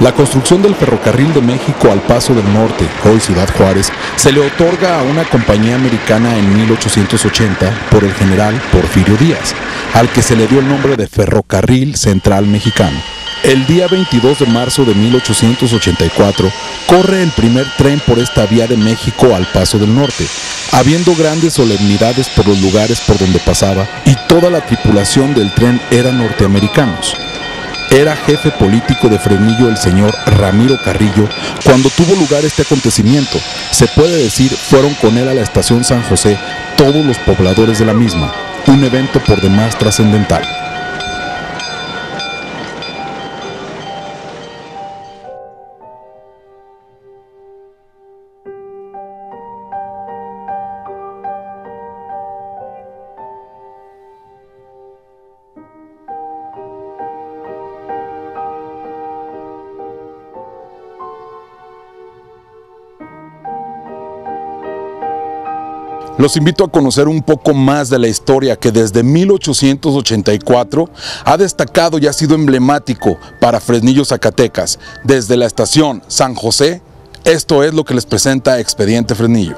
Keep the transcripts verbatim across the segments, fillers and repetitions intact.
La construcción del ferrocarril de México al Paso del Norte, hoy Ciudad Juárez, se le otorga a una compañía americana en mil ochocientos ochenta por el general Porfirio Díaz, al que se le dio el nombre de Ferrocarril Central Mexicano. El día veintidós de marzo de mil ochocientos ochenta y cuatro corre el primer tren por esta vía de México al Paso del Norte, habiendo grandes solemnidades por los lugares por donde pasaba, y toda la tripulación del tren eran norteamericanos. Era jefe político de Fresnillo el señor Ramiro Carrillo cuando tuvo lugar este acontecimiento. Se puede decir fueron con él a la estación San José todos los pobladores de la misma, un evento por demás trascendental. Los invito a conocer un poco más de la historia que desde mil ochocientos ochenta y cuatro ha destacado y ha sido emblemático para Fresnillo, Zacatecas. Desde la estación San José, esto es lo que les presenta Expediente Fresnillo.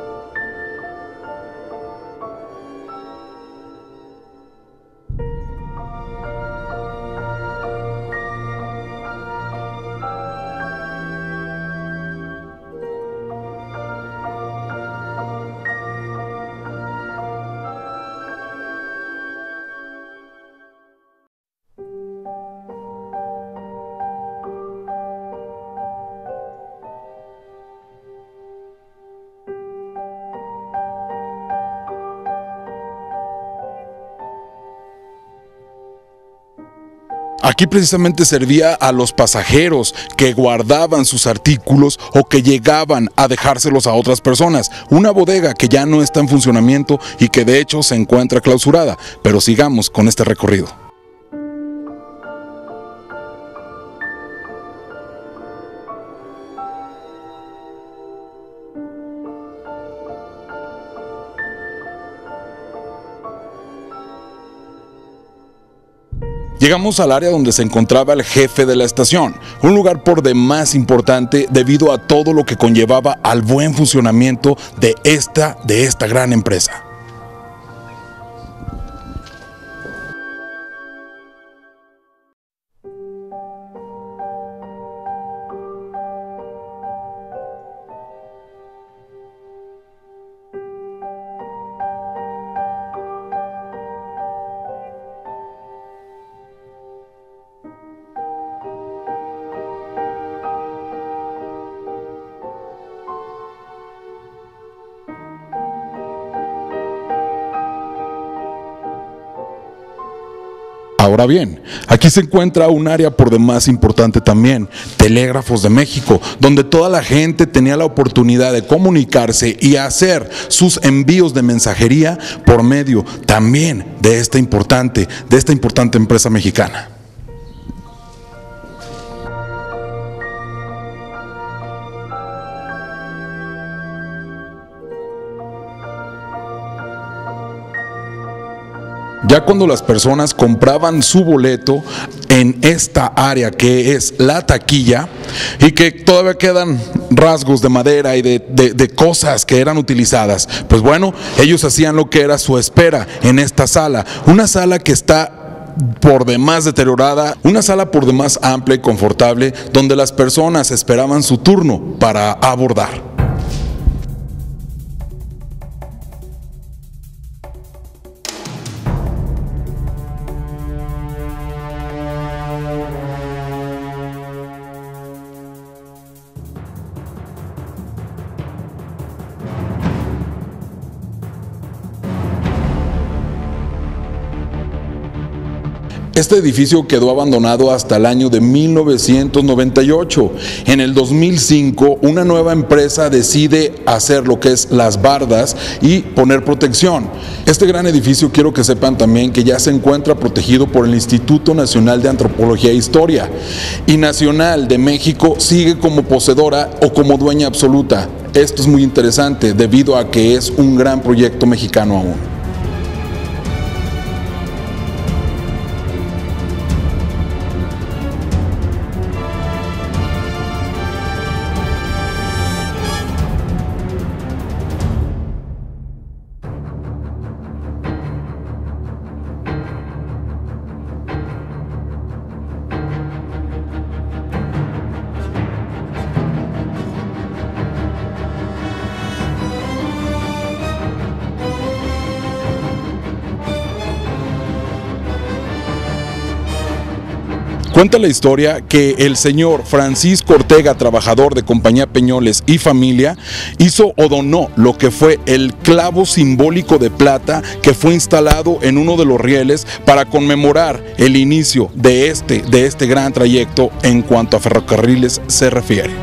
Aquí precisamente servía a los pasajeros que guardaban sus artículos o que llegaban a dejárselos a otras personas. Una bodega que ya no está en funcionamiento y que de hecho se encuentra clausurada. Pero sigamos con este recorrido. Llegamos al área donde se encontraba el jefe de la estación, un lugar por demás importante debido a todo lo que conllevaba al buen funcionamiento de esta, de esta gran empresa. Ahora bien, aquí se encuentra un área por demás importante también, Telégrafos de México, donde toda la gente tenía la oportunidad de comunicarse y hacer sus envíos de mensajería por medio también de esta importante, de esta importante empresa mexicana. Ya cuando las personas compraban su boleto en esta área que es la taquilla y que todavía quedan rasgos de madera y de, de, de cosas que eran utilizadas, pues bueno, ellos hacían lo que era su espera en esta sala, una sala que está por demás deteriorada, una sala por demás amplia y confortable donde las personas esperaban su turno para abordar. Este edificio quedó abandonado hasta el año de mil novecientos noventa y ocho. En el dos mil cinco, una nueva empresa decide hacer lo que es las bardas y poner protección. Este gran edificio, quiero que sepan también que ya se encuentra protegido por el Instituto Nacional de Antropología e Historia. Y Nacional de México sigue como poseedora o como dueña absoluta. Esto es muy interesante debido a que es un gran proyecto mexicano aún. Cuenta la historia que el señor Francisco Ortega, trabajador de Compañía Peñoles y Familia, hizo o donó lo que fue el clavo simbólico de plata que fue instalado en uno de los rieles para conmemorar el inicio de este, de este gran trayecto en cuanto a ferrocarriles se refiere.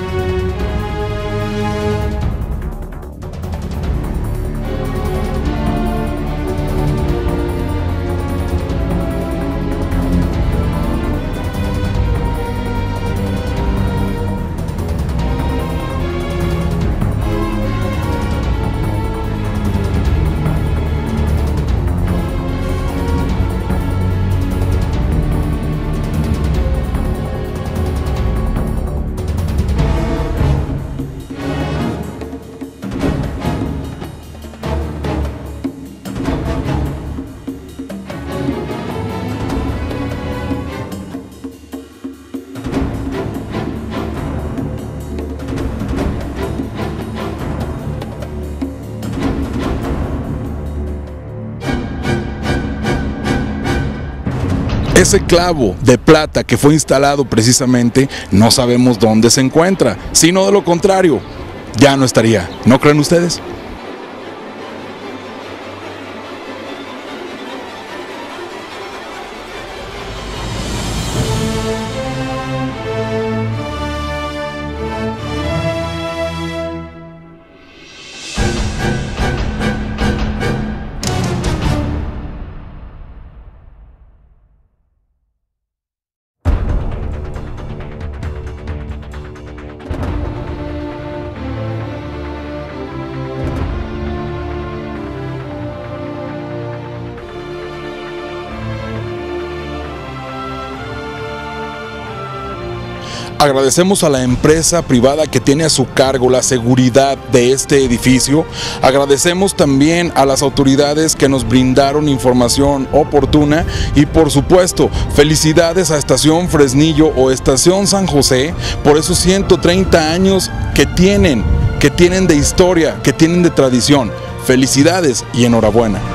Ese clavo de plata que fue instalado precisamente no sabemos dónde se encuentra, sino de lo contrario, ya no estaría. ¿No creen ustedes? Agradecemos a la empresa privada que tiene a su cargo la seguridad de este edificio. Agradecemos también a las autoridades que nos brindaron información oportuna y, por supuesto, felicidades a Estación Fresnillo o Estación San José por esos ciento treinta años que tienen, que tienen de historia, que tienen de tradición. Felicidades y enhorabuena.